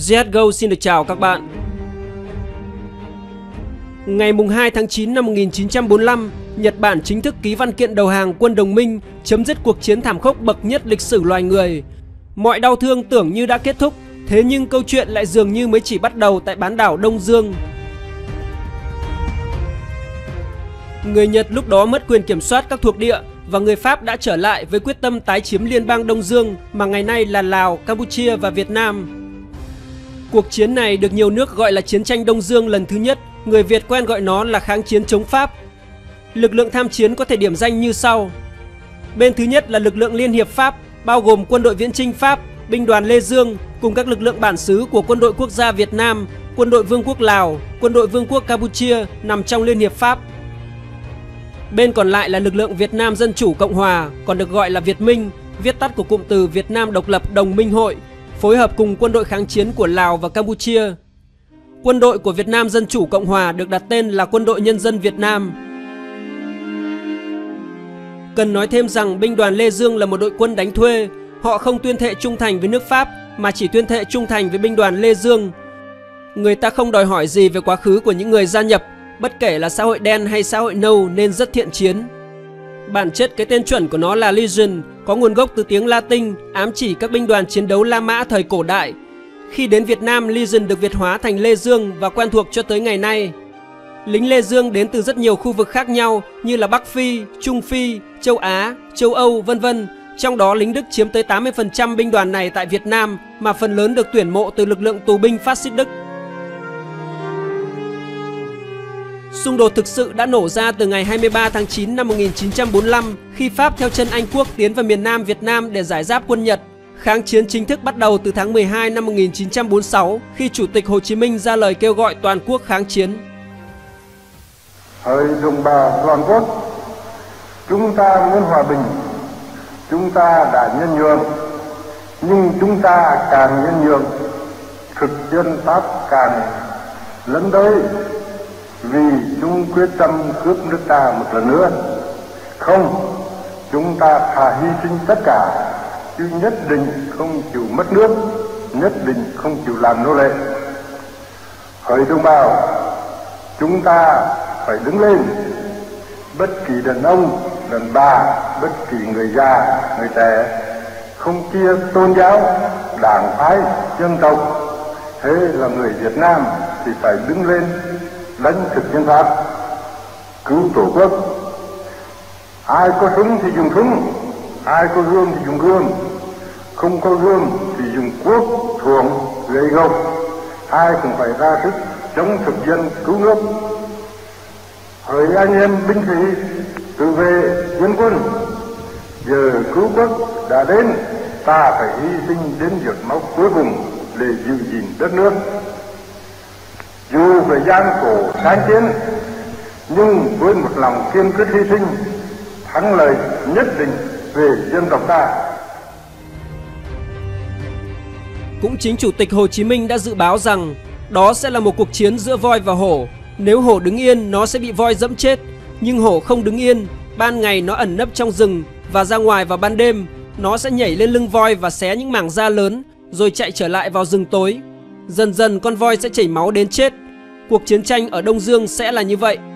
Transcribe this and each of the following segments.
CSGO xin được chào các bạn. Ngày 2 tháng 9 năm 1945, Nhật Bản chính thức ký văn kiện đầu hàng quân đồng minh, chấm dứt cuộc chiến thảm khốc bậc nhất lịch sử loài người. Mọi đau thương tưởng như đã kết thúc, thế nhưng câu chuyện lại dường như mới chỉ bắt đầu tại bán đảo Đông Dương. Người Nhật lúc đó mất quyền kiểm soát các thuộc địa và người Pháp đã trở lại với quyết tâm tái chiếm liên bang Đông Dương mà ngày nay là Lào, Campuchia và Việt Nam. Cuộc chiến này được nhiều nước gọi là chiến tranh Đông Dương lần thứ nhất, người Việt quen gọi nó là kháng chiến chống Pháp. Lực lượng tham chiến có thể điểm danh như sau. Bên thứ nhất là lực lượng Liên hiệp Pháp, bao gồm quân đội viễn chinh Pháp, binh đoàn Lê Dương cùng các lực lượng bản xứ của quân đội quốc gia Việt Nam, quân đội Vương quốc Lào, quân đội Vương quốc Campuchia nằm trong Liên hiệp Pháp. Bên còn lại là lực lượng Việt Nam Dân chủ Cộng hòa, còn được gọi là Việt Minh, viết tắt của cụm từ Việt Nam Độc lập Đồng minh hội, phối hợp cùng quân đội kháng chiến của Lào và Campuchia. Quân đội của Việt Nam Dân chủ Cộng hòa được đặt tên là Quân đội Nhân dân Việt Nam. Cần nói thêm rằng binh đoàn Lê Dương là một đội quân đánh thuê, họ không tuyên thệ trung thành với nước Pháp mà chỉ tuyên thệ trung thành với binh đoàn Lê Dương. Người ta không đòi hỏi gì về quá khứ của những người gia nhập, bất kể là xã hội đen hay xã hội nâu nên rất thiện chiến. Bản chất cái tên chuẩn của nó là Legion, có nguồn gốc từ tiếng Latin, ám chỉ các binh đoàn chiến đấu La Mã thời cổ đại. Khi đến Việt Nam, Legion được Việt hóa thành Lê Dương và quen thuộc cho tới ngày nay. Lính Lê Dương đến từ rất nhiều khu vực khác nhau như là Bắc Phi, Trung Phi, châu Á, châu Âu, vân vân. Trong đó lính Đức chiếm tới 80% binh đoàn này tại Việt Nam, mà phần lớn được tuyển mộ từ lực lượng tù binh phát xít Đức. Xung đột thực sự đã nổ ra từ ngày 23 tháng 9 năm 1945 khi Pháp theo chân Anh Quốc tiến vào miền Nam Việt Nam để giải giáp quân Nhật. Kháng chiến chính thức bắt đầu từ tháng 12 năm 1946 khi Chủ tịch Hồ Chí Minh ra lời kêu gọi toàn quốc kháng chiến. Hỡi đồng bào toàn quốc, chúng ta muốn hòa bình, chúng ta đã nhân nhượng, nhưng chúng ta càng nhân nhượng, thực dân Pháp càng lấn tới, vì chúng quyết tâm cướp nước ta một lần nữa. Không, chúng ta thà hy sinh tất cả, chứ nhất định không chịu mất nước, nhất định không chịu làm nô lệ. Hỡi đồng bào, chúng ta phải đứng lên. Bất kỳ đàn ông, đàn bà, bất kỳ người già, người trẻ, không chia tôn giáo, đảng phái, dân tộc, thế là người Việt Nam thì phải đứng lên đánh thực dân Pháp, cứu tổ quốc. Ai có súng thì dùng súng, ai có gươm thì dùng gươm, không có gươm thì dùng cuốc, thuồng, gậy gộc. Ai cũng phải ra sức chống thực dân cứu nước. Hỡi anh em binh sĩ, tự vệ dân quân, giờ cứu quốc đã đến, ta phải hy sinh đến giọt máu cuối cùng để giữ gìn đất nước. Dù phải gian khổ kháng chiến, nhưng với một lòng kiên quyết hy sinh, thắng lợi nhất định về dân tộc ta. Cũng chính Chủ tịch Hồ Chí Minh đã dự báo rằng đó sẽ là một cuộc chiến giữa voi và hổ. Nếu hổ đứng yên, nó sẽ bị voi dẫm chết. Nhưng hổ không đứng yên, ban ngày nó ẩn nấp trong rừng và ra ngoài vào ban đêm. Nó sẽ nhảy lên lưng voi và xé những mảng da lớn, rồi chạy trở lại vào rừng tối. Dần dần con voi sẽ chảy máu đến chết. Cuộc chiến tranh ở Đông Dương sẽ là như vậy.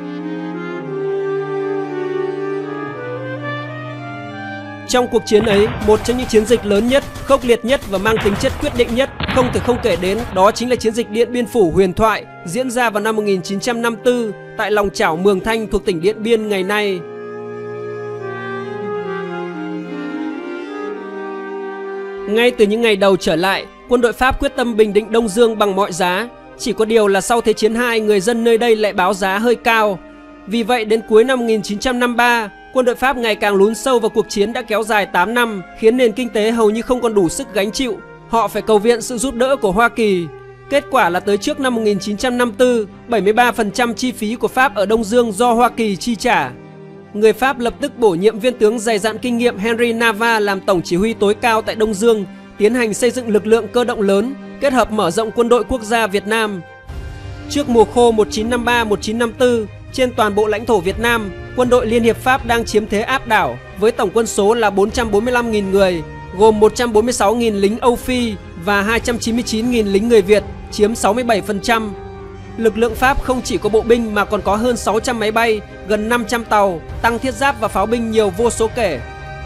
Trong cuộc chiến ấy, một trong những chiến dịch lớn nhất, khốc liệt nhất và mang tính chất quyết định nhất không thể không kể đến, đó chính là chiến dịch Điện Biên Phủ huyền thoại diễn ra vào năm 1954 tại lòng chảo Mường Thanh thuộc tỉnh Điện Biên ngày nay. Ngay từ những ngày đầu trở lại, quân đội Pháp quyết tâm bình định Đông Dương bằng mọi giá. Chỉ có điều là sau Thế chiến II, người dân nơi đây lại báo giá hơi cao. Vì vậy đến cuối năm 1953, quân đội Pháp ngày càng lún sâu vào cuộc chiến đã kéo dài 8 năm, khiến nền kinh tế hầu như không còn đủ sức gánh chịu. Họ phải cầu viện sự giúp đỡ của Hoa Kỳ. Kết quả là tới trước năm 1954, 73% chi phí của Pháp ở Đông Dương do Hoa Kỳ chi trả. Người Pháp lập tức bổ nhiệm viên tướng dày dặn kinh nghiệm Henry Nava làm tổng chỉ huy tối cao tại Đông Dương, tiến hành xây dựng lực lượng cơ động lớn, kết hợp mở rộng quân đội quốc gia Việt Nam. Trước mùa khô 1953-1954, trên toàn bộ lãnh thổ Việt Nam, quân đội Liên hiệp Pháp đang chiếm thế áp đảo với tổng quân số là 445.000 người, gồm 146.000 lính Âu Phi và 299.000 lính người Việt, chiếm 67%. Lực lượng Pháp không chỉ có bộ binh mà còn có hơn 600 máy bay, gần 500 tàu, tăng thiết giáp và pháo binh nhiều vô số kể.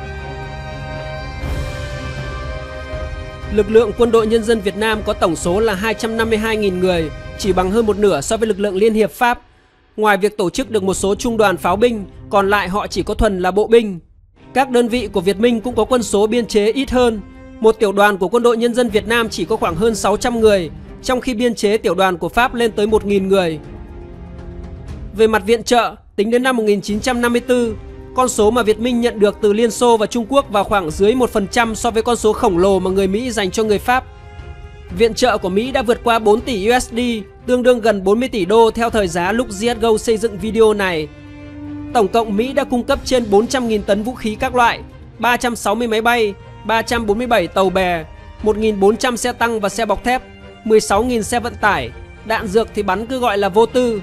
Lực lượng Quân đội Nhân dân Việt Nam có tổng số là 252.000 người, chỉ bằng hơn một nửa so với lực lượng Liên hiệp Pháp. Ngoài việc tổ chức được một số trung đoàn pháo binh, còn lại họ chỉ có thuần là bộ binh. Các đơn vị của Việt Minh cũng có quân số biên chế ít hơn. Một tiểu đoàn của Quân đội Nhân dân Việt Nam chỉ có khoảng hơn 600 người, trong khi biên chế tiểu đoàn của Pháp lên tới 1.000 người. Về mặt viện trợ, tính đến năm 1954, con số mà Việt Minh nhận được từ Liên Xô và Trung Quốc vào khoảng dưới 1% so với con số khổng lồ mà người Mỹ dành cho người Pháp. Viện trợ của Mỹ đã vượt qua 4 tỷ USD, tương đương gần 40 tỷ đô theo thời giá lúc CSGO xây dựng video này. Tổng cộng Mỹ đã cung cấp trên 400.000 tấn vũ khí các loại, 360 máy bay, 347 tàu bè, 1.400 xe tăng và xe bọc thép, 16.000 xe vận tải, đạn dược thì bắn cứ gọi là vô tư.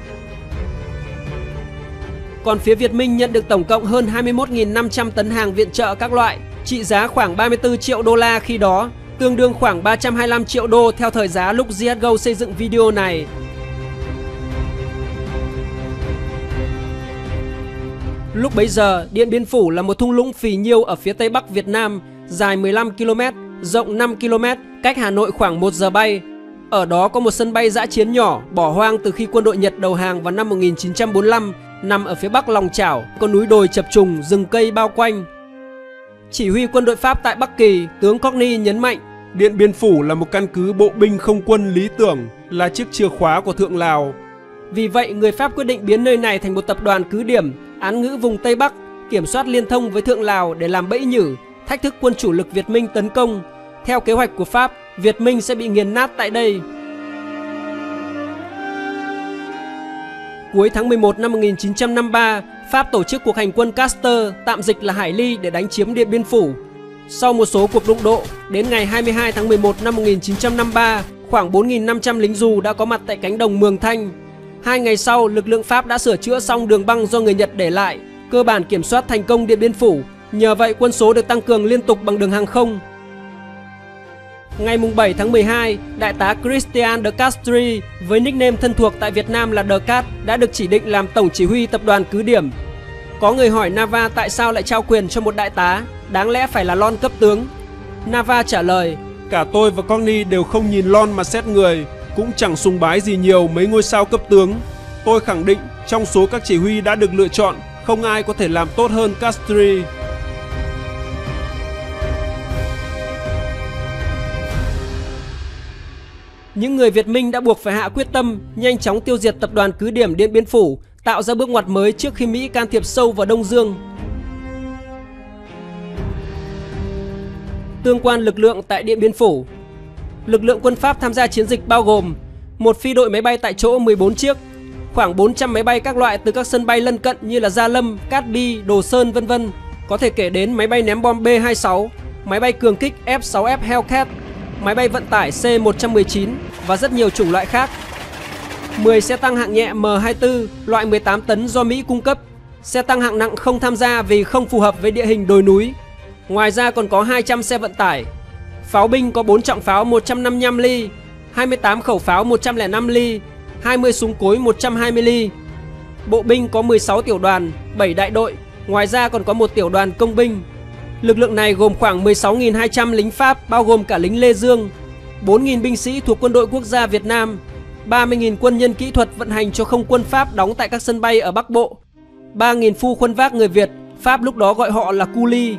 Còn phía Việt Minh nhận được tổng cộng hơn 21.500 tấn hàng viện trợ các loại, trị giá khoảng 34 triệu đô la khi đó, tương đương khoảng 325 triệu đô theo thời giá lúc CSGO xây dựng video này. Lúc bấy giờ, Điện Biên Phủ là một thung lũng phì nhiêu ở phía tây bắc Việt Nam, dài 15 km, rộng 5 km, cách Hà Nội khoảng 1 giờ bay. Ở đó có một sân bay dã chiến nhỏ, bỏ hoang từ khi quân đội Nhật đầu hàng vào năm 1945, nằm ở phía bắc lòng chảo, có núi đồi chập trùng, rừng cây bao quanh. Chỉ huy quân đội Pháp tại Bắc Kỳ, tướng Cockney nhấn mạnh, Điện Biên Phủ là một căn cứ bộ binh không quân lý tưởng, là chiếc chìa khóa của Thượng Lào. Vì vậy, người Pháp quyết định biến nơi này thành một tập đoàn cứ điểm, án ngữ vùng Tây Bắc, kiểm soát liên thông với Thượng Lào để làm bẫy nhử, thách thức quân chủ lực Việt Minh tấn công. Theo kế hoạch của Pháp, Việt Minh sẽ bị nghiền nát tại đây. Cuối tháng 11 năm 1953, Pháp tổ chức cuộc hành quân Castor, tạm dịch là Hải Ly, để đánh chiếm Điện Biên Phủ. Sau một số cuộc đụng độ, đến ngày 22 tháng 11 năm 1953, khoảng 4.500 lính dù đã có mặt tại cánh đồng Mường Thanh. 2 ngày sau, lực lượng Pháp đã sửa chữa xong đường băng do người Nhật để lại, cơ bản kiểm soát thành công Điện Biên Phủ. Nhờ vậy, quân số được tăng cường liên tục bằng đường hàng không. Ngày 7 tháng 12, Đại tá Christian de Castries, với nickname thân thuộc tại Việt Nam là The Cat, đã được chỉ định làm tổng chỉ huy tập đoàn cứ điểm. Có người hỏi Nava tại sao lại trao quyền cho một đại tá, đáng lẽ phải là lon cấp tướng. Nava trả lời, cả tôi và Cockney đều không nhìn lon mà xét người, cũng chẳng sùng bái gì nhiều mấy ngôi sao cấp tướng. Tôi khẳng định trong số các chỉ huy đã được lựa chọn, không ai có thể làm tốt hơn Castries. Những người Việt Minh đã buộc phải hạ quyết tâm, nhanh chóng tiêu diệt tập đoàn cứ điểm Điện Biên Phủ, tạo ra bước ngoặt mới trước khi Mỹ can thiệp sâu vào Đông Dương. Tương quan lực lượng tại Điện Biên Phủ. Lực lượng quân Pháp tham gia chiến dịch bao gồm một phi đội máy bay tại chỗ 14 chiếc, khoảng 400 máy bay các loại từ các sân bay lân cận như là Gia Lâm, Cát Bi, Đồ Sơn vân vân, có thể kể đến máy bay ném bom B-26, máy bay cường kích F-6F Hellcat, máy bay vận tải C-119 và rất nhiều chủng loại khác. 10 xe tăng hạng nhẹ M24 loại 18 tấn do Mỹ cung cấp. Xe tăng hạng nặng không tham gia vì không phù hợp với địa hình đồi núi. Ngoài ra còn có 200 xe vận tải. Pháo binh có 4 trọng pháo 155 ly, 28 khẩu pháo 105 ly, 20 súng cối 120 ly. Bộ binh có 16 tiểu đoàn, 7 đại đội, ngoài ra còn có một tiểu đoàn công binh. Lực lượng này gồm khoảng 16.200 lính Pháp bao gồm cả lính Lê Dương, 4.000 binh sĩ thuộc Quân đội Quốc gia Việt Nam, 30.000 quân nhân kỹ thuật vận hành cho không quân Pháp đóng tại các sân bay ở Bắc Bộ, 3.000 phu khuân vác người Việt, Pháp lúc đó gọi họ là cu li.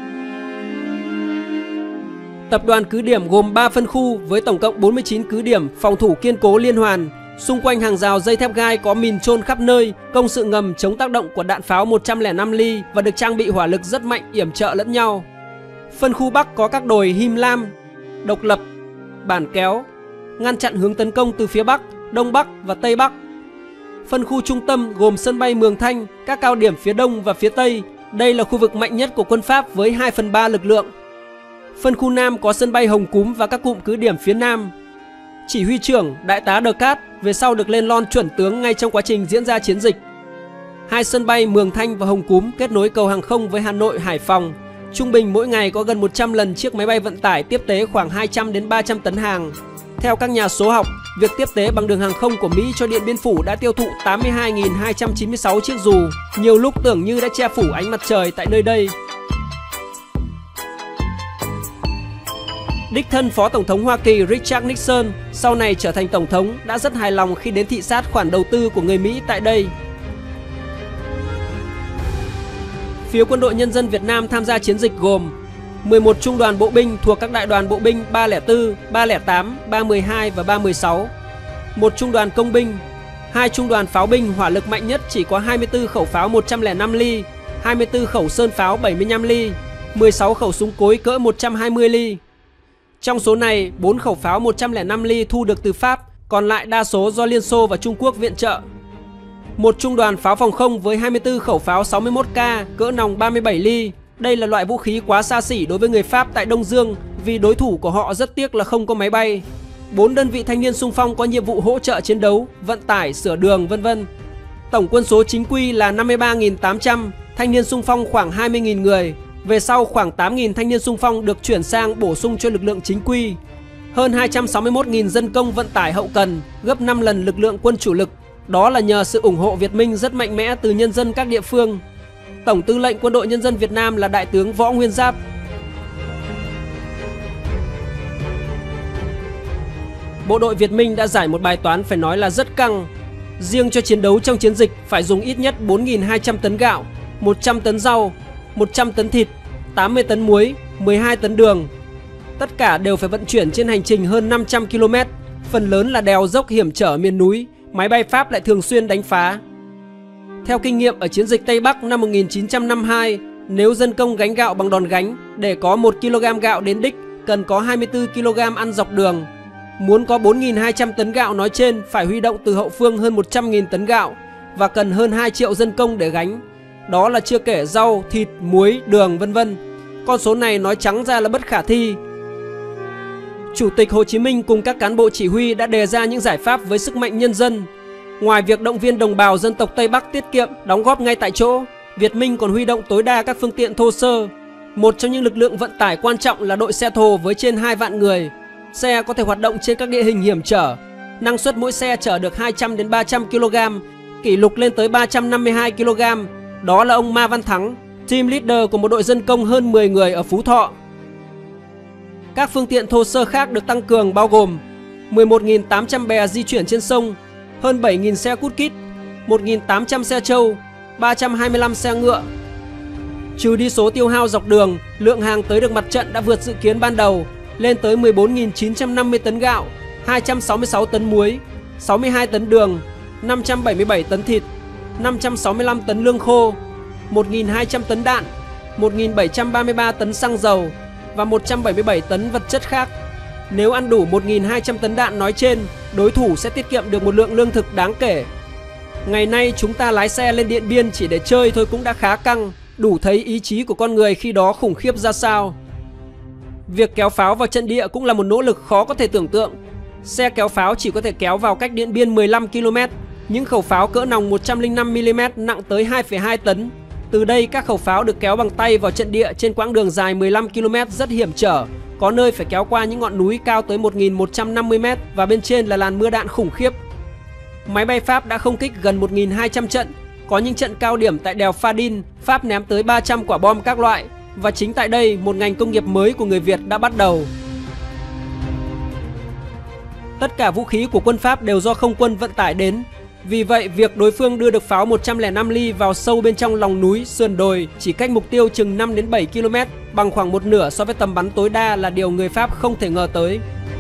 Tập đoàn cứ điểm gồm 3 phân khu với tổng cộng 49 cứ điểm phòng thủ kiên cố liên hoàn. Xung quanh hàng rào dây thép gai có mìn chôn khắp nơi, công sự ngầm chống tác động của đạn pháo 105 ly và được trang bị hỏa lực rất mạnh yểm trợ lẫn nhau. Phân khu Bắc có các đồi Him Lam, Độc Lập, Bản Kéo, ngăn chặn hướng tấn công từ phía Bắc, Đông Bắc và Tây Bắc. Phân khu trung tâm gồm sân bay Mường Thanh, các cao điểm phía Đông và phía Tây. Đây là khu vực mạnh nhất của quân Pháp với 2/3 lực lượng. Phân khu Nam có sân bay Hồng Cúm và các cụm cứ điểm phía Nam. Chỉ huy trưởng Đại tá De Cat về sau được lên lon chuẩn tướng ngay trong quá trình diễn ra chiến dịch. 2 sân bay Mường Thanh và Hồng Cúm kết nối cầu hàng không với Hà Nội, Hải Phòng. Trung bình mỗi ngày có gần 100 lần chiếc máy bay vận tải tiếp tế khoảng 200 đến 300 tấn hàng. Theo các nhà số học, việc tiếp tế bằng đường hàng không của Mỹ cho Điện Biên Phủ đã tiêu thụ 82.296 chiếc dù, nhiều lúc tưởng như đã che phủ ánh mặt trời tại nơi đây. Đích thân Phó Tổng thống Hoa Kỳ Richard Nixon, sau này trở thành Tổng thống, đã rất hài lòng khi đến thị sát khoản đầu tư của người Mỹ tại đây. Phía Quân đội Nhân dân Việt Nam tham gia chiến dịch gồm 11 trung đoàn bộ binh thuộc các đại đoàn bộ binh 304, 308, 312 và 316, một trung đoàn công binh, 2 trung đoàn pháo binh hỏa lực mạnh nhất chỉ có 24 khẩu pháo 105 ly, 24 khẩu sơn pháo 75 ly, 16 khẩu súng cối cỡ 120 ly. Trong số này, 4 khẩu pháo 105 ly thu được từ Pháp, còn lại đa số do Liên Xô và Trung Quốc viện trợ. Một trung đoàn pháo phòng không với 24 khẩu pháo 61K cỡ nòng 37 ly. Đây là loại vũ khí quá xa xỉ đối với người Pháp tại Đông Dương vì đối thủ của họ rất tiếc là không có máy bay. 4 đơn vị thanh niên xung phong có nhiệm vụ hỗ trợ chiến đấu, vận tải, sửa đường, vân vân. Tổng quân số chính quy là 53.800, thanh niên xung phong khoảng 20.000 người. Về sau khoảng 8.000 thanh niên xung phong được chuyển sang bổ sung cho lực lượng chính quy. Hơn 261.000 dân công vận tải hậu cần, gấp 5 lần lực lượng quân chủ lực. Đó là nhờ sự ủng hộ Việt Minh rất mạnh mẽ từ nhân dân các địa phương. Tổng tư lệnh Quân đội Nhân dân Việt Nam là Đại tướng Võ Nguyên Giáp. Bộ đội Việt Minh đã giải một bài toán phải nói là rất căng. Riêng cho chiến đấu trong chiến dịch phải dùng ít nhất 4.200 tấn gạo, 100 tấn rau, 100 tấn thịt, 80 tấn muối, 12 tấn đường. Tất cả đều phải vận chuyển trên hành trình hơn 500 km, phần lớn là đèo dốc hiểm trở miền núi, máy bay Pháp lại thường xuyên đánh phá. Theo kinh nghiệm ở chiến dịch Tây Bắc năm 1952, nếu dân công gánh gạo bằng đòn gánh, để có 1 kg gạo đến đích, cần có 24 kg ăn dọc đường. Muốn có 4.200 tấn gạo nói trên phải huy động từ hậu phương hơn 100.000 tấn gạo và cần hơn 2 triệu dân công để gánh. Đó là chưa kể rau, thịt, muối, đường vân vân. Con số này nói trắng ra là bất khả thi. Chủ tịch Hồ Chí Minh cùng các cán bộ chỉ huy đã đề ra những giải pháp với sức mạnh nhân dân. Ngoài việc động viên đồng bào dân tộc Tây Bắc tiết kiệm, đóng góp ngay tại chỗ, Việt Minh còn huy động tối đa các phương tiện thô sơ. Một trong những lực lượng vận tải quan trọng là đội xe thồ với trên 2 vạn người. Xe có thể hoạt động trên các địa hình hiểm trở. Năng suất mỗi xe chở được 200 đến 300 kg, kỷ lục lên tới 352 kg. Đó là ông Ma Văn Thắng, team leader của một đội dân công hơn 10 người ở Phú Thọ. Các phương tiện thô sơ khác được tăng cường bao gồm 11.800 bè di chuyển trên sông, hơn 7.000 xe cút kít, 1.800 xe trâu, 325 xe ngựa. Trừ đi số tiêu hao dọc đường, lượng hàng tới được mặt trận đã vượt dự kiến ban đầu, lên tới 14.950 tấn gạo, 266 tấn muối, 62 tấn đường, 577 tấn thịt, 565 tấn lương khô, 1.200 tấn đạn, 1.733 tấn xăng dầu và 177 tấn vật chất khác. Nếu ăn đủ 1.200 tấn đạn nói trên, đối thủ sẽ tiết kiệm được một lượng lương thực đáng kể. Ngày nay chúng ta lái xe lên Điện Biên chỉ để chơi thôi cũng đã khá căng, đủ thấy ý chí của con người khi đó khủng khiếp ra sao. Việc kéo pháo vào trận địa cũng là một nỗ lực khó có thể tưởng tượng. Xe kéo pháo chỉ có thể kéo vào cách Điện Biên 15 km, những khẩu pháo cỡ nòng 105mm nặng tới 2,2 tấn. Từ đây các khẩu pháo được kéo bằng tay vào trận địa trên quãng đường dài 15 km rất hiểm trở, có nơi phải kéo qua những ngọn núi cao tới 1.150m và bên trên là làn mưa đạn khủng khiếp. Máy bay Pháp đã không kích gần 1.200 trận, có những trận cao điểm tại đèo Pha Đin, Pháp ném tới 300 quả bom các loại. Và chính tại đây, một ngành công nghiệp mới của người Việt đã bắt đầu. Tất cả vũ khí của quân Pháp đều do không quân vận tải đến. Vì vậy, việc đối phương đưa được pháo 105 ly vào sâu bên trong lòng núi, sườn đồi, chỉ cách mục tiêu chừng 5 đến 7 km, bằng khoảng một nửa so với tầm bắn tối đa là điều người Pháp không thể ngờ tới.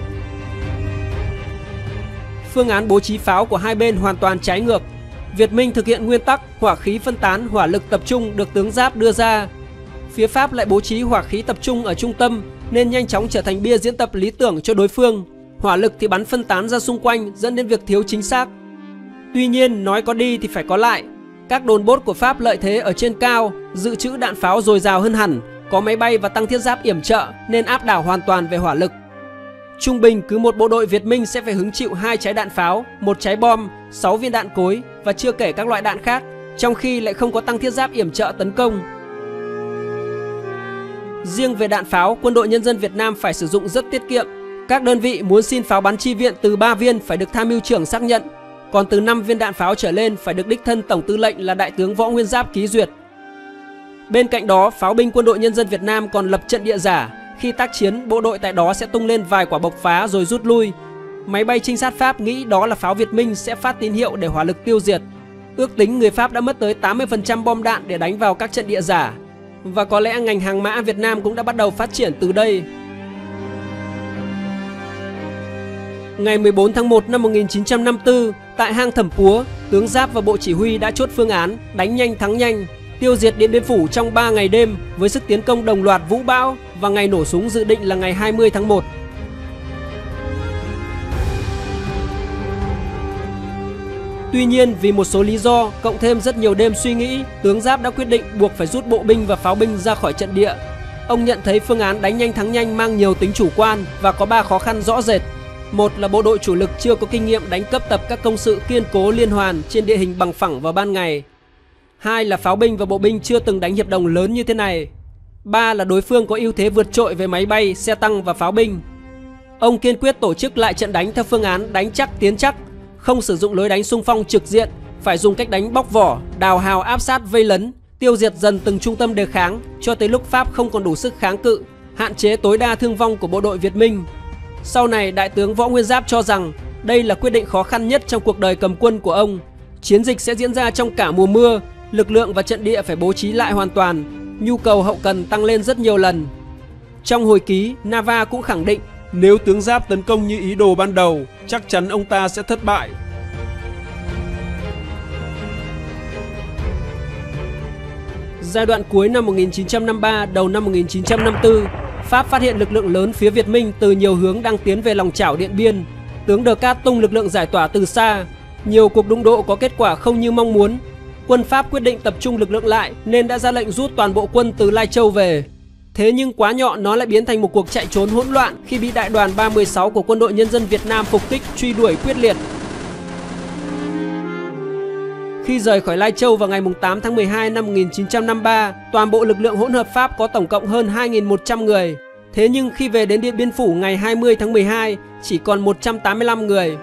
Phương án bố trí pháo của hai bên hoàn toàn trái ngược. Việt Minh thực hiện nguyên tắc hỏa khí phân tán, hỏa lực tập trung được tướng Giáp đưa ra. Phía Pháp lại bố trí hỏa khí tập trung ở trung tâm nên nhanh chóng trở thành bia diễn tập lý tưởng cho đối phương. Hỏa lực thì bắn phân tán ra xung quanh dẫn đến việc thiếu chính xác. Tuy nhiên, nói có đi thì phải có lại. Các đồn bốt của Pháp lợi thế ở trên cao, dự trữ đạn pháo dồi dào hơn hẳn, có máy bay và tăng thiết giáp yểm trợ nên áp đảo hoàn toàn về hỏa lực. Trung bình cứ một bộ đội Việt Minh sẽ phải hứng chịu 2 trái đạn pháo, 1 trái bom, 6 viên đạn cối và chưa kể các loại đạn khác, trong khi lại không có tăng thiết giáp yểm trợ tấn công. Riêng về đạn pháo, Quân đội Nhân dân Việt Nam phải sử dụng rất tiết kiệm. Các đơn vị muốn xin pháo bắn chi viện từ 3 viên phải được tham mưu trưởng xác nhận, còn từ 5 viên đạn pháo trở lên phải được đích thân Tổng tư lệnh là Đại tướng Võ Nguyên Giáp ký duyệt. Bên cạnh đó, pháo binh Quân đội Nhân dân Việt Nam còn lập trận địa giả. Khi tác chiến, bộ đội tại đó sẽ tung lên vài quả bộc phá rồi rút lui. Máy bay trinh sát Pháp nghĩ đó là pháo Việt Minh sẽ phát tín hiệu để hỏa lực tiêu diệt. Ước tính người Pháp đã mất tới 80% bom đạn để đánh vào các trận địa giả. Và có lẽ ngành hàng mã Việt Nam cũng đã bắt đầu phát triển từ đây. Ngày 14 tháng 1 năm 1954, tại hang Thẩm Púa, tướng Giáp và Bộ Chỉ huy đã chốt phương án đánh nhanh thắng nhanh, tiêu diệt Điện Biên Phủ trong 3 ngày đêm với sức tiến công đồng loạt vũ bão, và ngày nổ súng dự định là ngày 20 tháng 1. Tuy nhiên, vì một số lý do, cộng thêm rất nhiều đêm suy nghĩ, tướng Giáp đã quyết định buộc phải rút bộ binh và pháo binh ra khỏi trận địa. Ông nhận thấy phương án đánh nhanh thắng nhanh mang nhiều tính chủ quan và có 3 khó khăn rõ rệt. Một là bộ đội chủ lực chưa có kinh nghiệm đánh cấp tập các công sự kiên cố liên hoàn trên địa hình bằng phẳng vào ban ngày. 2 là pháo binh và bộ binh chưa từng đánh hiệp đồng lớn như thế này. 3 là đối phương có ưu thế vượt trội về máy bay, xe tăng và pháo binh. Ông kiên quyết tổ chức lại trận đánh theo phương án đánh chắc tiến chắc, không sử dụng lối đánh xung phong trực diện, phải dùng cách đánh bóc vỏ, đào hào áp sát vây lấn, tiêu diệt dần từng trung tâm đề kháng cho tới lúc Pháp không còn đủ sức kháng cự, hạn chế tối đa thương vong của bộ đội Việt Minh. Sau này, Đại tướng Võ Nguyên Giáp cho rằng đây là quyết định khó khăn nhất trong cuộc đời cầm quân của ông. Chiến dịch sẽ diễn ra trong cả mùa mưa, lực lượng và trận địa phải bố trí lại hoàn toàn, nhu cầu hậu cần tăng lên rất nhiều lần. Trong hồi ký, Nava cũng khẳng định nếu tướng Giáp tấn công như ý đồ ban đầu, chắc chắn ông ta sẽ thất bại. Giai đoạn cuối năm 1953, đầu năm 1954, Pháp phát hiện lực lượng lớn phía Việt Minh từ nhiều hướng đang tiến về lòng chảo Điện Biên. Tướng Đờ Cát tung lực lượng giải tỏa từ xa. Nhiều cuộc đụng độ có kết quả không như mong muốn. Quân Pháp quyết định tập trung lực lượng lại nên đã ra lệnh rút toàn bộ quân từ Lai Châu về. Thế nhưng quá nhọ, nó lại biến thành một cuộc chạy trốn hỗn loạn khi bị Đại đoàn 316 của Quân đội Nhân dân Việt Nam phục kích truy đuổi quyết liệt. Khi rời khỏi Lai Châu vào ngày 8 tháng 12 năm 1953, toàn bộ lực lượng hỗn hợp Pháp có tổng cộng hơn 2.100 người. Thế nhưng khi về đến Điện Biên Phủ ngày 20 tháng 12, chỉ còn 185 người.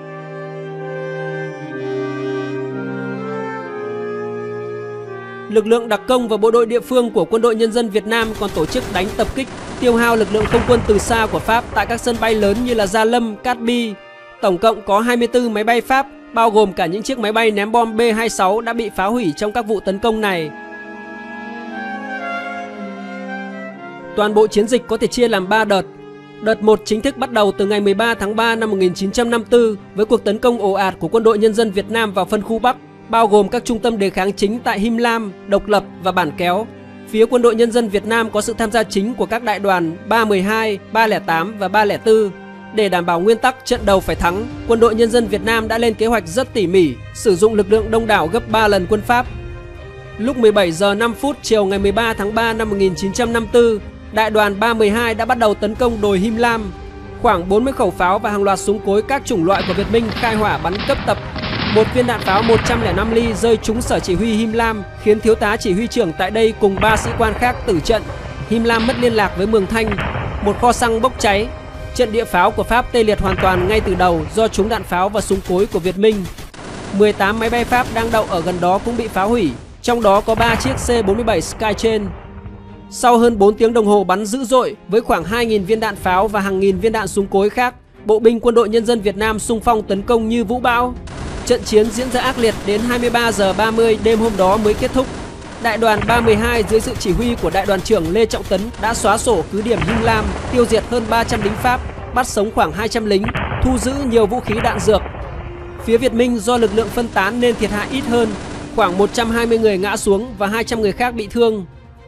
Lực lượng đặc công và bộ đội địa phương của Quân đội Nhân dân Việt Nam còn tổ chức đánh tập kích, tiêu hao lực lượng không quân từ xa của Pháp tại các sân bay lớn như là Gia Lâm, Cát Bi. Tổng cộng có 24 máy bay Pháp, bao gồm cả những chiếc máy bay ném bom B-26 đã bị phá hủy trong các vụ tấn công này. Toàn bộ chiến dịch có thể chia làm 3 đợt. Đợt 1 chính thức bắt đầu từ ngày 13 tháng 3 năm 1954 với cuộc tấn công ồ ạt của Quân đội Nhân dân Việt Nam vào phân khu Bắc, bao gồm các trung tâm đề kháng chính tại Him Lam, Độc Lập và Bản Kéo. Phía Quân đội Nhân dân Việt Nam có sự tham gia chính của các đại đoàn 312, 308 và 304. Để đảm bảo nguyên tắc trận đầu phải thắng, Quân đội Nhân dân Việt Nam đã lên kế hoạch rất tỉ mỉ, sử dụng lực lượng đông đảo gấp 3 lần quân Pháp. Lúc 17 giờ 5 phút chiều ngày 13 tháng 3 năm 1954, đại đoàn 312 đã bắt đầu tấn công đồi Him Lam. Khoảng 40 khẩu pháo và hàng loạt súng cối các chủng loại của Việt Minh khai hỏa bắn cấp tập. Một viên đạn pháo 105 ly rơi trúng sở chỉ huy Him Lam, khiến thiếu tá chỉ huy trưởng tại đây cùng 3 sĩ quan khác tử trận. Him Lam mất liên lạc với Mường Thanh. Một kho xăng bốc cháy. Trận địa pháo của Pháp tê liệt hoàn toàn ngay từ đầu do trúng đạn pháo và súng cối của Việt Minh. 18 máy bay Pháp đang đậu ở gần đó cũng bị phá hủy, trong đó có 3 chiếc C-47 Skytrain. Sau hơn 4 tiếng đồng hồ bắn dữ dội với khoảng 2.000 viên đạn pháo và hàng nghìn viên đạn súng cối khác, bộ binh Quân đội Nhân dân Việt Nam xung phong tấn công như vũ bão. Trận chiến diễn ra ác liệt đến 23 giờ 30 đêm hôm đó mới kết thúc. Đại đoàn 312 dưới sự chỉ huy của đại đoàn trưởng Lê Trọng Tấn đã xóa sổ cứ điểm Him Lam, tiêu diệt hơn 300 lính Pháp, bắt sống khoảng 200 lính, thu giữ nhiều vũ khí đạn dược. Phía Việt Minh do lực lượng phân tán nên thiệt hại ít hơn, khoảng 120 người ngã xuống và 200 người khác bị thương.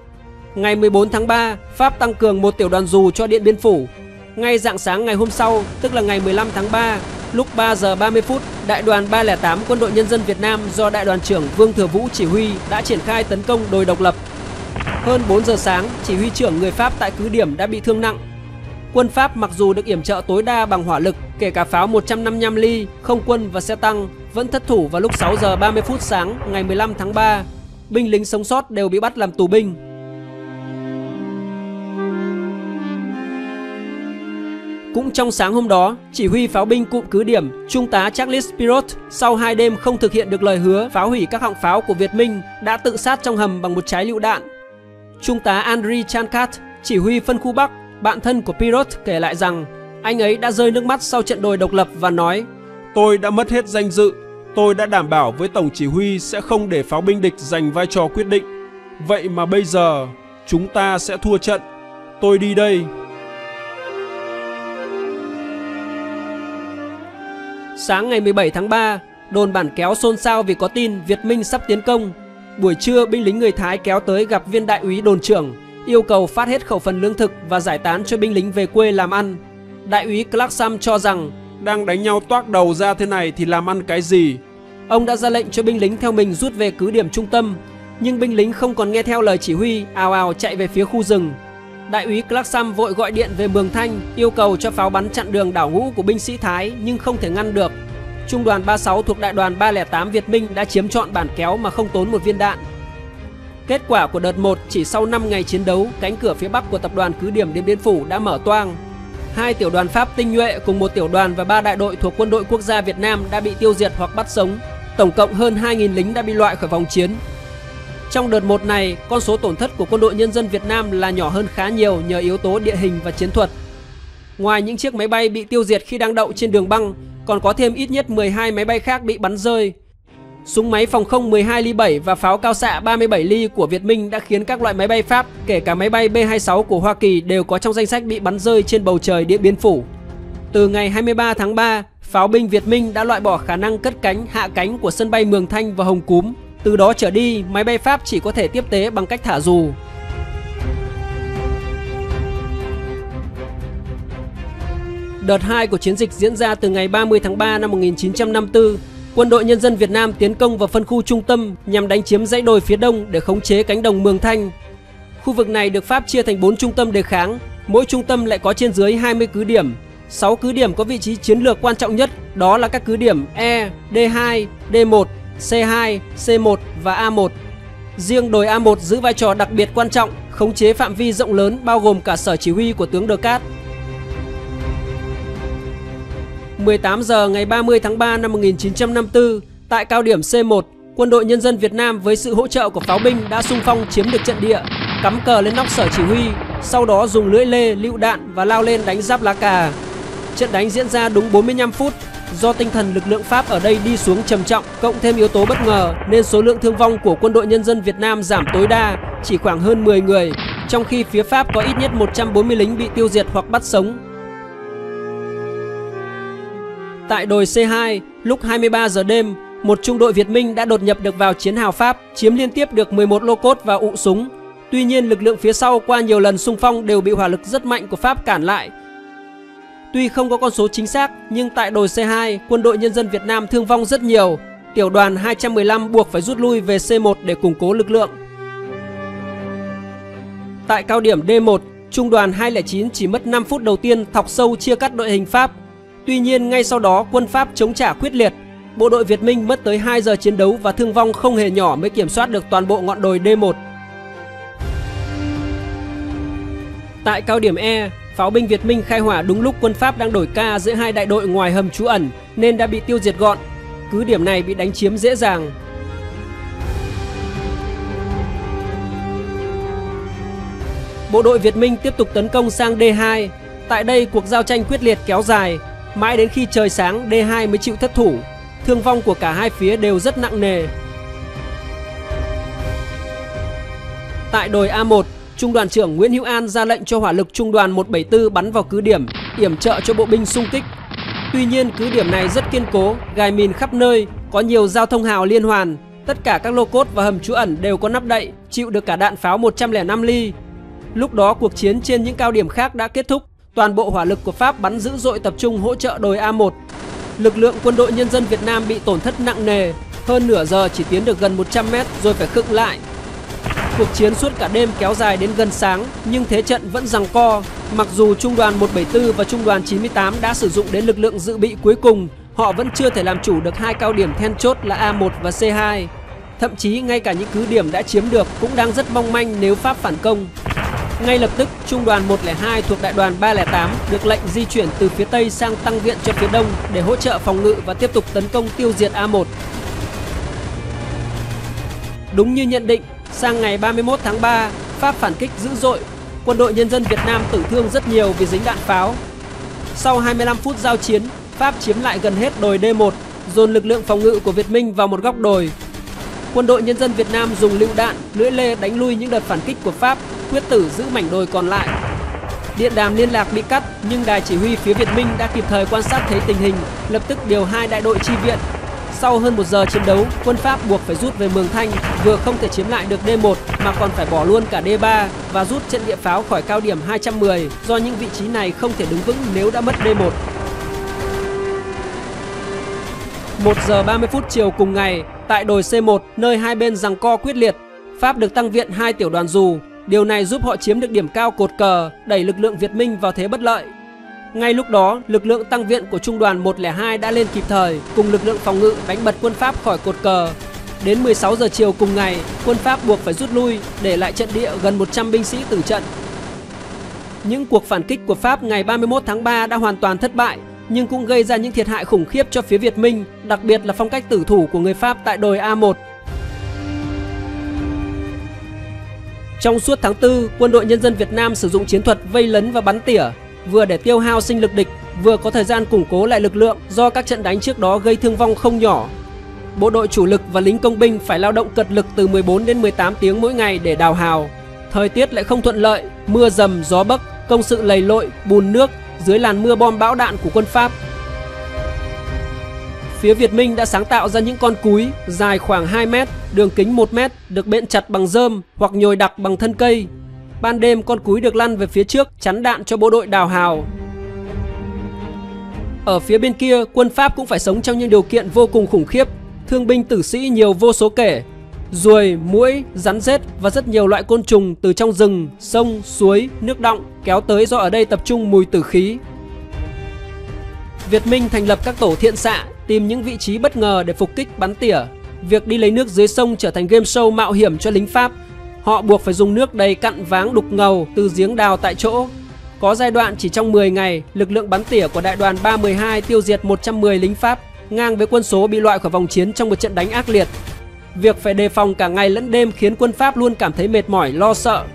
Ngày 14 tháng 3, Pháp tăng cường một tiểu đoàn dù cho Điện Biên Phủ. Ngay rạng sáng ngày hôm sau, tức là ngày 15 tháng 3, lúc 3 giờ 30 phút, đại đoàn 308 Quân đội Nhân dân Việt Nam do đại đoàn trưởng Vương Thừa Vũ chỉ huy đã triển khai tấn công đồi Độc Lập. Hơn 4 giờ sáng, chỉ huy trưởng người Pháp tại cứ điểm đã bị thương nặng. Quân Pháp mặc dù được yểm trợ tối đa bằng hỏa lực, kể cả pháo 155 ly, không quân và xe tăng, vẫn thất thủ vào lúc 6 giờ 30 phút sáng ngày 15 tháng 3. Binh lính sống sót đều bị bắt làm tù binh. Cũng trong sáng hôm đó, chỉ huy pháo binh cụm cứ điểm Trung tá Charles Pirot sau 2 đêm không thực hiện được lời hứa phá hủy các họng pháo của Việt Minh đã tự sát trong hầm bằng một trái lựu đạn. Trung tá Andriy Chankat, chỉ huy phân khu Bắc, bạn thân của Pirot kể lại rằng anh ấy đã rơi nước mắt sau trận đồi độc lập và nói: Tôi đã mất hết danh dự, tôi đã đảm bảo với tổng chỉ huy sẽ không để pháo binh địch giành vai trò quyết định. Vậy mà bây giờ, chúng ta sẽ thua trận. Tôi đi đây. Sáng ngày 17 tháng 3, đồn Bản Kéo xôn xao vì có tin Việt Minh sắp tiến công. Buổi trưa, binh lính người Thái kéo tới gặp viên đại úy đồn trưởng, yêu cầu phát hết khẩu phần lương thực và giải tán cho binh lính về quê làm ăn. Đại úy Clark Sam cho rằng đang đánh nhau toác đầu ra thế này thì làm ăn cái gì. Ông đã ra lệnh cho binh lính theo mình rút về cứ điểm trung tâm, nhưng binh lính không còn nghe theo lời chỉ huy, ào ào chạy về phía khu rừng. Đại úy Clark Sam vội gọi điện về Mường Thanh, yêu cầu cho pháo bắn chặn đường đảo ngũ của binh sĩ Thái nhưng không thể ngăn được. Trung đoàn 36 thuộc đại đoàn 308 Việt Minh đã chiếm trọn Bản Kéo mà không tốn một viên đạn. Kết quả của đợt 1, chỉ sau 5 ngày chiến đấu, cánh cửa phía Bắc của tập đoàn cứ điểm Điện Biên Phủ đã mở toang. 2 tiểu đoàn Pháp tinh nhuệ cùng 1 tiểu đoàn và 3 đại đội thuộc Quân đội Quốc gia Việt Nam đã bị tiêu diệt hoặc bắt sống. Tổng cộng hơn 2.000 lính đã bị loại khỏi vòng chiến. Trong đợt 1 này, con số tổn thất của Quân đội Nhân dân Việt Nam là nhỏ hơn khá nhiều nhờ yếu tố địa hình và chiến thuật. Ngoài những chiếc máy bay bị tiêu diệt khi đang đậu trên đường băng, còn có thêm ít nhất 12 máy bay khác bị bắn rơi. Súng máy phòng không 12 ly 7 và pháo cao xạ 37 ly của Việt Minh đã khiến các loại máy bay Pháp, kể cả máy bay B-26 của Hoa Kỳ đều có trong danh sách bị bắn rơi trên bầu trời Điện Biên Phủ. Từ ngày 23 tháng 3, pháo binh Việt Minh đã loại bỏ khả năng cất cánh, hạ cánh của sân bay Mường Thanh và Hồng Cúm. Từ đó trở đi, máy bay Pháp chỉ có thể tiếp tế bằng cách thả dù. Đợt 2 của chiến dịch diễn ra từ ngày 30 tháng 3 năm 1954. Quân đội Nhân dân Việt Nam tiến công vào phân khu trung tâm nhằm đánh chiếm dãy đồi phía đông để khống chế cánh đồng Mường Thanh. Khu vực này được Pháp chia thành 4 trung tâm đề kháng, mỗi trung tâm lại có trên dưới 20 cứ điểm. 6 cứ điểm có vị trí chiến lược quan trọng nhất, đó là các cứ điểm E, D2, D1, C2, C1 và A1. Riêng đồi A1 giữ vai trò đặc biệt quan trọng, khống chế phạm vi rộng lớn bao gồm cả sở chỉ huy của tướng Đờ Cát. 18 giờ ngày 30 tháng 3 năm 1954, tại cao điểm C1, Quân đội Nhân dân Việt Nam với sự hỗ trợ của pháo binh đã xung phong chiếm được trận địa, cắm cờ lên nóc sở chỉ huy, sau đó dùng lưỡi lê, lựu đạn và lao lên đánh giáp lá cà. Trận đánh diễn ra đúng 45 phút. Do tinh thần lực lượng Pháp ở đây đi xuống trầm trọng, cộng thêm yếu tố bất ngờ nên số lượng thương vong của Quân đội Nhân dân Việt Nam giảm tối đa, chỉ khoảng hơn 10 người, trong khi phía Pháp có ít nhất 140 lính bị tiêu diệt hoặc bắt sống. Tại đồi C2, lúc 23 giờ đêm, một trung đội Việt Minh đã đột nhập được vào chiến hào Pháp, chiếm liên tiếp được 11 lô cốt và ụ súng. Tuy nhiên, lực lượng phía sau qua nhiều lần xung phong đều bị hỏa lực rất mạnh của Pháp cản lại. Tuy không có con số chính xác, nhưng tại đồi C2, Quân đội Nhân dân Việt Nam thương vong rất nhiều. Tiểu đoàn 215 buộc phải rút lui về C1 để củng cố lực lượng. Tại cao điểm D1, Trung đoàn 209 chỉ mất 5 phút đầu tiên thọc sâu chia cắt đội hình Pháp. Tuy nhiên, ngay sau đó quân Pháp chống trả quyết liệt. Bộ đội Việt Minh mất tới 2 giờ chiến đấu và thương vong không hề nhỏ mới kiểm soát được toàn bộ ngọn đồi D1. Tại cao điểm E, pháo binh Việt Minh khai hỏa đúng lúc quân Pháp đang đổi ca giữa hai đại đội ngoài hầm trú ẩn nên đã bị tiêu diệt gọn. Cứ điểm này bị đánh chiếm dễ dàng. Bộ đội Việt Minh tiếp tục tấn công sang D2. Tại đây cuộc giao tranh quyết liệt kéo dài. Mãi đến khi trời sáng, D2 mới chịu thất thủ. Thương vong của cả hai phía đều rất nặng nề. Tại đồi A1, Trung đoàn trưởng Nguyễn Hữu An ra lệnh cho hỏa lực Trung đoàn 174 bắn vào cứ điểm, yểm trợ cho bộ binh xung kích. Tuy nhiên, cứ điểm này rất kiên cố, gài mìn khắp nơi, có nhiều giao thông hào liên hoàn. Tất cả các lô cốt và hầm trú ẩn đều có nắp đậy, chịu được cả đạn pháo 105 ly. Lúc đó cuộc chiến trên những cao điểm khác đã kết thúc. Toàn bộ hỏa lực của Pháp bắn dữ dội tập trung hỗ trợ đồi A1. Lực lượng Quân đội Nhân dân Việt Nam bị tổn thất nặng nề, hơn nửa giờ chỉ tiến được gần 100 mét rồi phải khựng lại. Cuộc chiến suốt cả đêm kéo dài đến gần sáng, nhưng thế trận vẫn giằng co. Mặc dù Trung đoàn 174 và Trung đoàn 98 đã sử dụng đến lực lượng dự bị cuối cùng, họ vẫn chưa thể làm chủ được hai cao điểm then chốt là A1 và C2. Thậm chí ngay cả những cứ điểm đã chiếm được cũng đang rất mong manh nếu Pháp phản công. Ngay lập tức, Trung đoàn 102 thuộc Đại đoàn 308 được lệnh di chuyển từ phía Tây sang tăng viện cho phía Đông để hỗ trợ phòng ngự và tiếp tục tấn công tiêu diệt A1. Đúng như nhận định, sang ngày 31 tháng 3, Pháp phản kích dữ dội. Quân đội nhân dân Việt Nam tử thương rất nhiều vì dính đạn pháo. Sau 25 phút giao chiến, Pháp chiếm lại gần hết đồi D1, dồn lực lượng phòng ngự của Việt Minh vào một góc đồi. Quân đội nhân dân Việt Nam dùng lựu đạn, lưỡi lê đánh lui những đợt phản kích của Pháp, quyết tử giữ mảnh đồi còn lại. Điện đàm liên lạc bị cắt, nhưng đài chỉ huy phía Việt Minh đã kịp thời quan sát thấy tình hình, lập tức điều 2 đại đội chi viện. Sau hơn 1 giờ chiến đấu, quân Pháp buộc phải rút về Mường Thanh, vừa không thể chiếm lại được D1 mà còn phải bỏ luôn cả D3 và rút trận địa pháo khỏi cao điểm 210 do những vị trí này không thể đứng vững nếu đã mất D1. 1 giờ 30 phút chiều cùng ngày, tại đồi C1, nơi hai bên giằng co quyết liệt, Pháp được tăng viện 2 tiểu đoàn dù. Điều này giúp họ chiếm được điểm cao cột cờ, đẩy lực lượng Việt Minh vào thế bất lợi. Ngay lúc đó, lực lượng tăng viện của Trung đoàn 102 đã lên kịp thời, cùng lực lượng phòng ngự đánh bật quân Pháp khỏi cột cờ. Đến 16 giờ chiều cùng ngày, quân Pháp buộc phải rút lui, để lại trận địa gần 100 binh sĩ tử trận. Những cuộc phản kích của Pháp ngày 31 tháng 3 đã hoàn toàn thất bại, nhưng cũng gây ra những thiệt hại khủng khiếp cho phía Việt Minh, đặc biệt là phong cách tử thủ của người Pháp tại đồi A1. Trong suốt tháng 4, Quân đội Nhân dân Việt Nam sử dụng chiến thuật vây lấn và bắn tỉa, vừa để tiêu hao sinh lực địch, vừa có thời gian củng cố lại lực lượng do các trận đánh trước đó gây thương vong không nhỏ. Bộ đội chủ lực và lính công binh phải lao động cật lực từ 14 đến 18 tiếng mỗi ngày để đào hào. Thời tiết lại không thuận lợi, mưa dầm, gió bấc, công sự lầy lội, bùn nước dưới làn mưa bom bão đạn của quân Pháp. Phía Việt Minh đã sáng tạo ra những con cúi dài khoảng 2 mét, đường kính 1 mét, được bện chặt bằng rơm hoặc nhồi đặc bằng thân cây. Ban đêm con cúi được lăn về phía trước chắn đạn cho bộ đội đào hào. Ở phía bên kia, quân Pháp cũng phải sống trong những điều kiện vô cùng khủng khiếp. Thương binh tử sĩ nhiều vô số kể. Ruồi, muỗi, rắn rết và rất nhiều loại côn trùng từ trong rừng, sông, suối, nước đọng kéo tới do ở đây tập trung mùi tử khí. Việt Minh thành lập các tổ thiện xạ, tìm những vị trí bất ngờ để phục kích bắn tỉa. Việc đi lấy nước dưới sông trở thành game show mạo hiểm cho lính Pháp. Họ buộc phải dùng nước đầy cặn váng đục ngầu từ giếng đào tại chỗ. Có giai đoạn chỉ trong 10 ngày, lực lượng bắn tỉa của đại đoàn 312 tiêu diệt 110 lính Pháp, ngang với quân số bị loại khỏi vòng chiến trong một trận đánh ác liệt. Việc phải đề phòng cả ngày lẫn đêm khiến quân Pháp luôn cảm thấy mệt mỏi, lo sợ.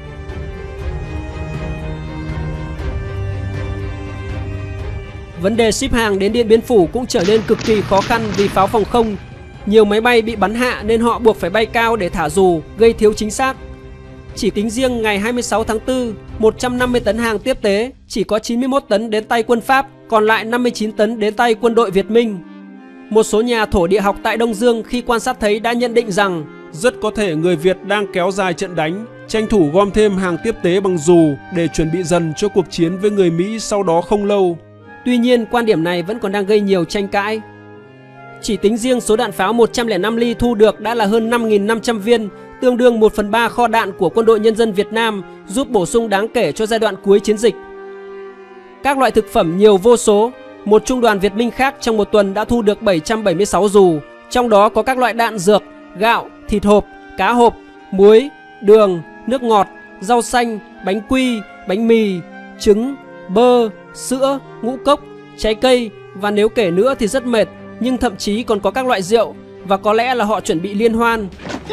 Vấn đề ship hàng đến Điện Biên Phủ cũng trở nên cực kỳ khó khăn vì pháo phòng không. Nhiều máy bay bị bắn hạ nên họ buộc phải bay cao để thả dù, gây thiếu chính xác. Chỉ tính riêng ngày 26 tháng 4, 150 tấn hàng tiếp tế, chỉ có 91 tấn đến tay quân Pháp, còn lại 59 tấn đến tay quân đội Việt Minh. Một số nhà thổ địa học tại Đông Dương khi quan sát thấy đã nhận định rằng rất có thể người Việt đang kéo dài trận đánh, tranh thủ gom thêm hàng tiếp tế bằng dù để chuẩn bị dần cho cuộc chiến với người Mỹ sau đó không lâu. Tuy nhiên, quan điểm này vẫn còn đang gây nhiều tranh cãi. Chỉ tính riêng số đạn pháo 105 ly thu được đã là hơn 5.500 viên, tương đương 1/3 kho đạn của Quân đội Nhân dân Việt Nam, giúp bổ sung đáng kể cho giai đoạn cuối chiến dịch. Các loại thực phẩm nhiều vô số. Một trung đoàn Việt Minh khác trong một tuần đã thu được 776 dù, trong đó có các loại đạn dược, gạo, thịt hộp, cá hộp, muối, đường, nước ngọt, rau xanh, bánh quy, bánh mì, trứng, bơ, sữa, ngũ cốc, trái cây và nếu kể nữa thì rất mệt, nhưng thậm chí còn có các loại rượu và có lẽ là họ chuẩn bị liên hoan.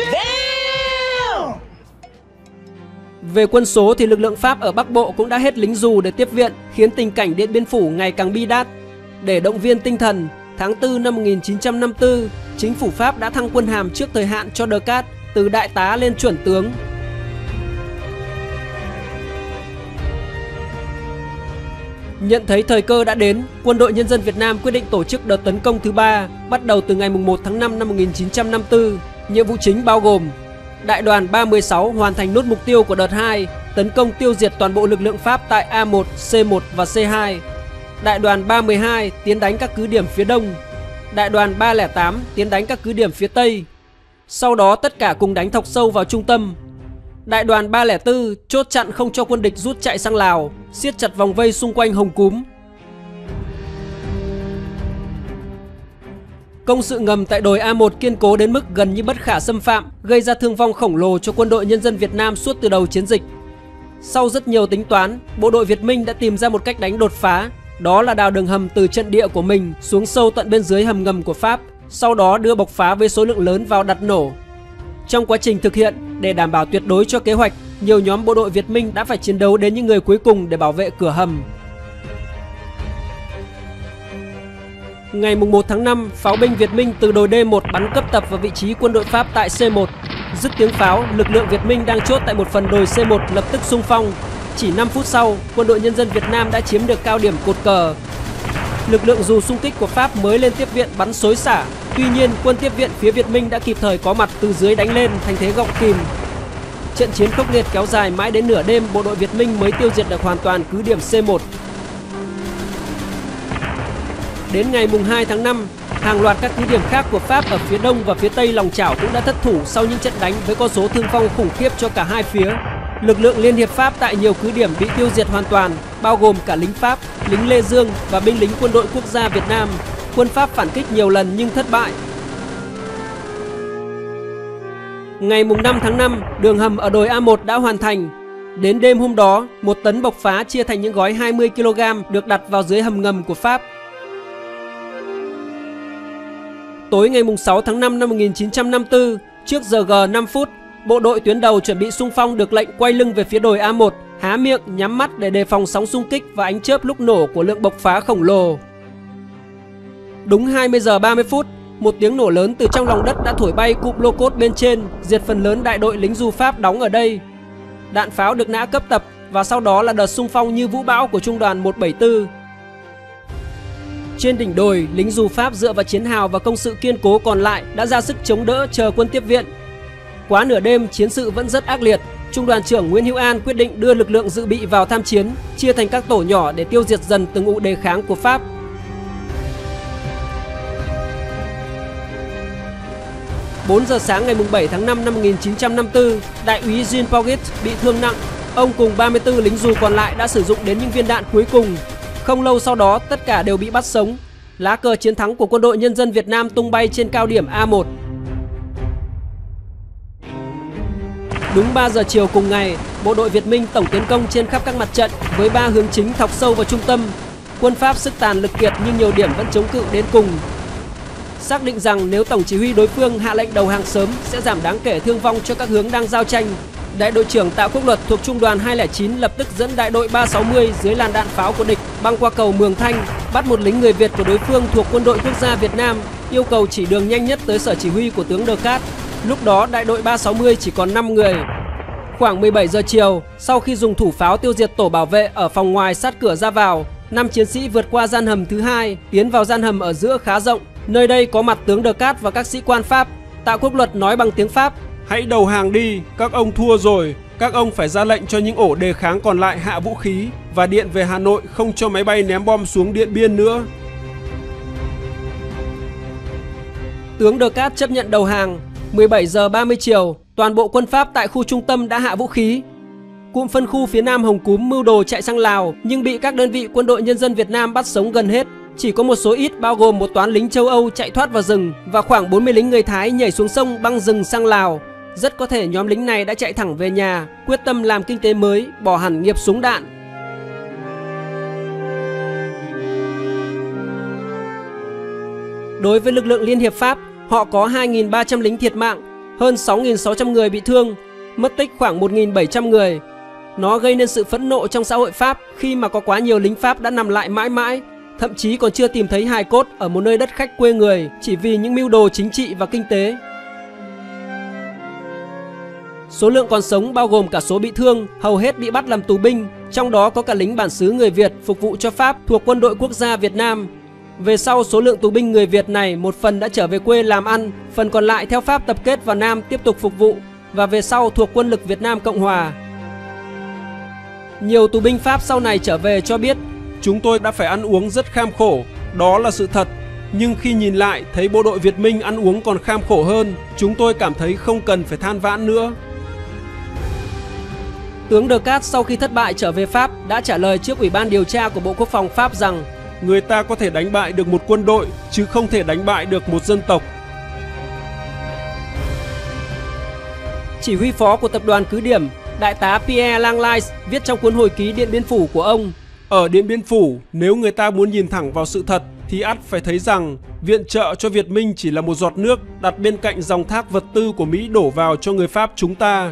Về quân số thì lực lượng Pháp ở Bắc Bộ cũng đã hết lính dù để tiếp viện, khiến tình cảnh Điện Biên Phủ ngày càng bi đát. Để động viên tinh thần, tháng 4 năm 1954, chính phủ Pháp đã thăng quân hàm trước thời hạn cho Descartes từ đại tá lên chuẩn tướng. Nhận thấy thời cơ đã đến, Quân đội Nhân dân Việt Nam quyết định tổ chức đợt tấn công thứ 3, bắt đầu từ ngày 1 tháng 5 năm 1954. Nhiệm vụ chính bao gồm Đại đoàn 316 hoàn thành nốt mục tiêu của đợt 2, tấn công tiêu diệt toàn bộ lực lượng Pháp tại A1, C1 và C2. Đại đoàn 312 tiến đánh các cứ điểm phía Đông. Đại đoàn 308 tiến đánh các cứ điểm phía Tây. Sau đó tất cả cùng đánh thọc sâu vào trung tâm. Đại đoàn 304 chốt chặn không cho quân địch rút chạy sang Lào, siết chặt vòng vây xung quanh Hồng Cúm. Công sự ngầm tại đồi A1 kiên cố đến mức gần như bất khả xâm phạm, gây ra thương vong khổng lồ cho Quân đội Nhân dân Việt Nam suốt từ đầu chiến dịch. Sau rất nhiều tính toán, bộ đội Việt Minh đã tìm ra một cách đánh đột phá, đó là đào đường hầm từ trận địa của mình xuống sâu tận bên dưới hầm ngầm của Pháp, sau đó đưa bộc phá với số lượng lớn vào đặt nổ. Trong quá trình thực hiện, để đảm bảo tuyệt đối cho kế hoạch, nhiều nhóm bộ đội Việt Minh đã phải chiến đấu đến những người cuối cùng để bảo vệ cửa hầm. Ngày 1 tháng 5, pháo binh Việt Minh từ đồi D1 bắn cấp tập vào vị trí quân đội Pháp tại C1. Dứt tiếng pháo, lực lượng Việt Minh đang chốt tại một phần đồi C1 lập tức xung phong. Chỉ 5 phút sau, quân đội nhân dân Việt Nam đã chiếm được cao điểm cột cờ. Lực lượng dù xung kích của Pháp mới lên tiếp viện bắn xối xả. Tuy nhiên, quân tiếp viện phía Việt Minh đã kịp thời có mặt từ dưới đánh lên thành thế gọng kìm. Trận chiến khốc liệt kéo dài mãi đến nửa đêm, bộ đội Việt Minh mới tiêu diệt được hoàn toàn cứ điểm C1. Đến ngày 2 tháng 5, hàng loạt các cứ điểm khác của Pháp ở phía đông và phía tây lòng chảo cũng đã thất thủ sau những trận đánh với con số thương vong khủng khiếp cho cả hai phía. Lực lượng Liên hiệp Pháp tại nhiều cứ điểm bị tiêu diệt hoàn toàn, bao gồm cả lính Pháp, lính Lê Dương và binh lính quân đội quốc gia Việt Nam. Quân Pháp phản kích nhiều lần nhưng thất bại. Ngày 5 tháng 5, đường hầm ở đồi A1 đã hoàn thành. Đến đêm hôm đó, 1 tấn bộc phá chia thành những gói 20 kg được đặt vào dưới hầm ngầm của Pháp. Tối ngày 6 tháng 5 năm 1954, trước giờ G 5 phút, bộ đội tuyến đầu chuẩn bị xung phong được lệnh quay lưng về phía đồi A1, há miệng, nhắm mắt để đề phòng sóng xung kích và ánh chớp lúc nổ của lượng bộc phá khổng lồ. Đúng 20 giờ 30 phút, một tiếng nổ lớn từ trong lòng đất đã thổi bay cụm lô cốt bên trên, diệt phần lớn đại đội lính du Pháp đóng ở đây. Đạn pháo được nã cấp tập và sau đó là đợt xung phong như vũ bão của trung đoàn 174. Trên đỉnh đồi, lính dù Pháp dựa vào chiến hào và công sự kiên cố còn lại đã ra sức chống đỡ chờ quân tiếp viện. Quá nửa đêm, chiến sự vẫn rất ác liệt. Trung đoàn trưởng Nguyễn Hữu An quyết định đưa lực lượng dự bị vào tham chiến, chia thành các tổ nhỏ để tiêu diệt dần từng ụ đề kháng của Pháp. 4 giờ sáng ngày 7 tháng 5 năm 1954, đại úy Jean Pogit bị thương nặng. Ông cùng 34 lính dù còn lại đã sử dụng đến những viên đạn cuối cùng. Không lâu sau đó, tất cả đều bị bắt sống. Lá cờ chiến thắng của quân đội nhân dân Việt Nam tung bay trên cao điểm A1. Đúng 3 giờ chiều cùng ngày, bộ đội Việt Minh tổng tiến công trên khắp các mặt trận với 3 hướng chính thọc sâu vào trung tâm. Quân Pháp sức tàn lực kiệt nhưng nhiều điểm vẫn chống cự đến cùng. Xác định rằng nếu tổng chỉ huy đối phương hạ lệnh đầu hàng sớm sẽ giảm đáng kể thương vong cho các hướng đang giao tranh, đại đội trưởng Tạ Quốc Luật thuộc trung đoàn 209 lập tức dẫn đại đội 360 dưới làn đạn pháo của địch băng qua cầu Mường Thanh, bắt một lính người Việt của đối phương thuộc quân đội quốc gia Việt Nam, yêu cầu chỉ đường nhanh nhất tới sở chỉ huy của tướng Đờ Cát. Lúc đó đại đội 360 chỉ còn 5 người. Khoảng 17 giờ chiều, sau khi dùng thủ pháo tiêu diệt tổ bảo vệ ở phòng ngoài sát cửa ra vào, 5 chiến sĩ vượt qua gian hầm thứ hai, tiến vào gian hầm ở giữa khá rộng. Nơi đây có mặt tướng Đờ Cát và các sĩ quan Pháp. Tạ Quốc Luật nói bằng tiếng Pháp: "Hãy đầu hàng đi, các ông thua rồi. Các ông phải ra lệnh cho những ổ đề kháng còn lại hạ vũ khí và điện về Hà Nội, không cho máy bay ném bom xuống Điện Biên nữa." Tướng Đờ Cát chấp nhận đầu hàng. 17 giờ 30 chiều, toàn bộ quân Pháp tại khu trung tâm đã hạ vũ khí. Cụm phân khu phía Nam Hồng Cúm mưu đồ chạy sang Lào nhưng bị các đơn vị quân đội nhân dân Việt Nam bắt sống gần hết. Chỉ có một số ít bao gồm một toán lính châu Âu chạy thoát vào rừng và khoảng 40 lính người Thái nhảy xuống sông băng rừng sang Lào. Rất có thể nhóm lính này đã chạy thẳng về nhà, quyết tâm làm kinh tế mới, bỏ hẳn nghiệp súng đạn. Đối với lực lượng Liên hiệp Pháp, họ có 2.300 lính thiệt mạng, hơn 6.600 người bị thương, mất tích khoảng 1.700 người. Nó gây nên sự phẫn nộ trong xã hội Pháp khi mà có quá nhiều lính Pháp đã nằm lại mãi mãi, thậm chí còn chưa tìm thấy hài cốt ở một nơi đất khách quê người chỉ vì những mưu đồ chính trị và kinh tế. Số lượng còn sống bao gồm cả số bị thương, hầu hết bị bắt làm tù binh, trong đó có cả lính bản xứ người Việt phục vụ cho Pháp thuộc quân đội quốc gia Việt Nam. Về sau, số lượng tù binh người Việt này một phần đã trở về quê làm ăn, phần còn lại theo Pháp tập kết vào Nam tiếp tục phục vụ và về sau thuộc quân lực Việt Nam Cộng Hòa. Nhiều tù binh Pháp sau này trở về cho biết: "Chúng tôi đã phải ăn uống rất kham khổ, đó là sự thật. Nhưng khi nhìn lại thấy bộ đội Việt Minh ăn uống còn kham khổ hơn, chúng tôi cảm thấy không cần phải than vãn nữa." Tướng Đờ Cát sau khi thất bại trở về Pháp đã trả lời trước Ủy ban điều tra của Bộ Quốc phòng Pháp rằng: "Người ta có thể đánh bại được một quân đội chứ không thể đánh bại được một dân tộc." Chỉ huy phó của tập đoàn cứ điểm Đại tá Pierre Langlais viết trong cuốn hồi ký Điện Biên Phủ của ông: Ở Điện Biên Phủ, nếu người ta muốn nhìn thẳng vào sự thật thì ắt phải thấy rằng viện trợ cho Việt Minh chỉ là một giọt nước đặt bên cạnh dòng thác vật tư của Mỹ đổ vào cho người Pháp chúng ta.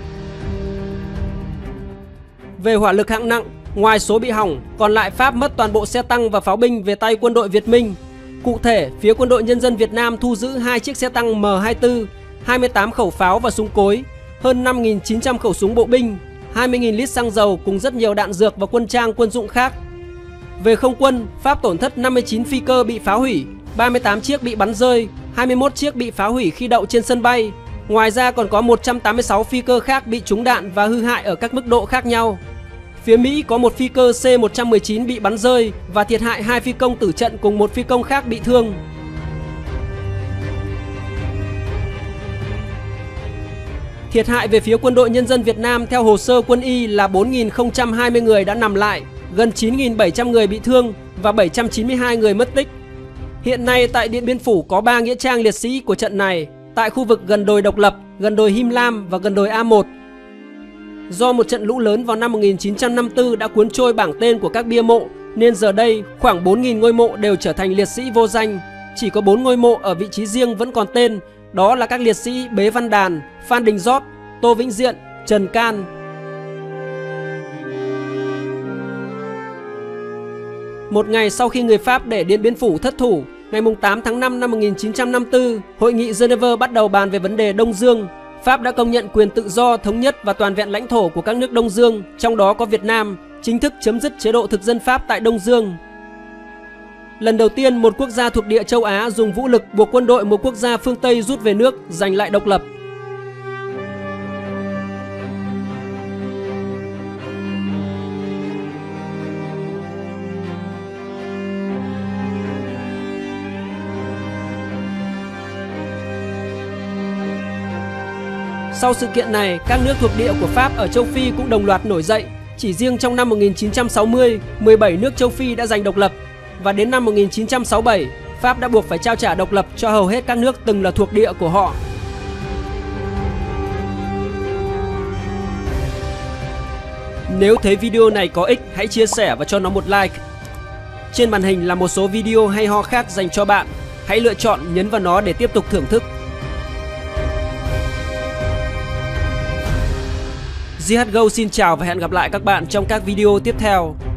Về hỏa lực hạng nặng, ngoài số bị hỏng, còn lại Pháp mất toàn bộ xe tăng và pháo binh về tay quân đội Việt Minh. Cụ thể, phía Quân đội Nhân dân Việt Nam thu giữ 2 chiếc xe tăng M24, 28 khẩu pháo và súng cối, hơn 5.900 khẩu súng bộ binh, 20.000 lít xăng dầu cùng rất nhiều đạn dược và quân trang quân dụng khác. Về không quân, Pháp tổn thất 59 phi cơ bị phá hủy, 38 chiếc bị bắn rơi, 21 chiếc bị phá hủy khi đậu trên sân bay. Ngoài ra còn có 186 phi cơ khác bị trúng đạn và hư hại ở các mức độ khác nhau. Phía Mỹ có một phi cơ C-119 bị bắn rơi và thiệt hại 2 phi công tử trận cùng một phi công khác bị thương. Thiệt hại về phía Quân đội Nhân dân Việt Nam theo hồ sơ quân y là 4.020 người đã nằm lại, gần 9.700 người bị thương và 792 người mất tích. Hiện nay tại Điện Biên Phủ có 3 nghĩa trang liệt sĩ của trận này, tại khu vực gần đồi Độc Lập, gần đồi Him Lam và gần đồi A1. Do một trận lũ lớn vào năm 1954 đã cuốn trôi bảng tên của các bia mộ, nên giờ đây khoảng 4.000 ngôi mộ đều trở thành liệt sĩ vô danh. Chỉ có 4 ngôi mộ ở vị trí riêng vẫn còn tên, đó là các liệt sĩ Bế Văn Đàn, Phan Đình Giót, Tô Vĩnh Diện, Trần Can. Một ngày sau khi người Pháp để Điện Biên Phủ thất thủ, ngày 8 tháng 5 năm 1954, Hội nghị Geneva bắt đầu bàn về vấn đề Đông Dương. Pháp đã công nhận quyền tự do, thống nhất và toàn vẹn lãnh thổ của các nước Đông Dương, trong đó có Việt Nam, chính thức chấm dứt chế độ thực dân Pháp tại Đông Dương. Lần đầu tiên, một quốc gia thuộc địa châu Á dùng vũ lực buộc quân đội một quốc gia phương Tây rút về nước, giành lại độc lập. Sau sự kiện này, các nước thuộc địa của Pháp ở châu Phi cũng đồng loạt nổi dậy. Chỉ riêng trong năm 1960, 17 nước châu Phi đã giành độc lập. Và đến năm 1967, Pháp đã buộc phải trao trả độc lập cho hầu hết các nước từng là thuộc địa của họ. Nếu thấy video này có ích, hãy chia sẻ và cho nó một like. Trên màn hình là một số video hay ho khác dành cho bạn. Hãy lựa chọn nhấn vào nó để tiếp tục thưởng thức. GHGO xin chào và hẹn gặp lại các bạn trong các video tiếp theo.